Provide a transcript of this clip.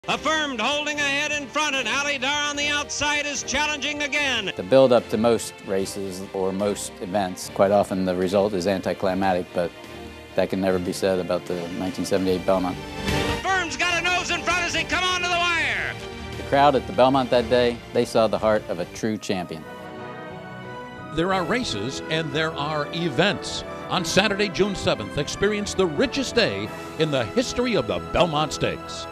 Affirmed holding ahead in front, and Alidar on the outside is challenging again. The build-up to most races or most events, quite often the result is anticlimactic, but that can never be said about the 1978 Belmont. Affirmed's got a nose in front as they come onto the wire. The crowd at the Belmont that day, they saw the heart of a true champion. There are races and there are events. On Saturday, June 7th, experience the richest day in the history of the Belmont Stakes.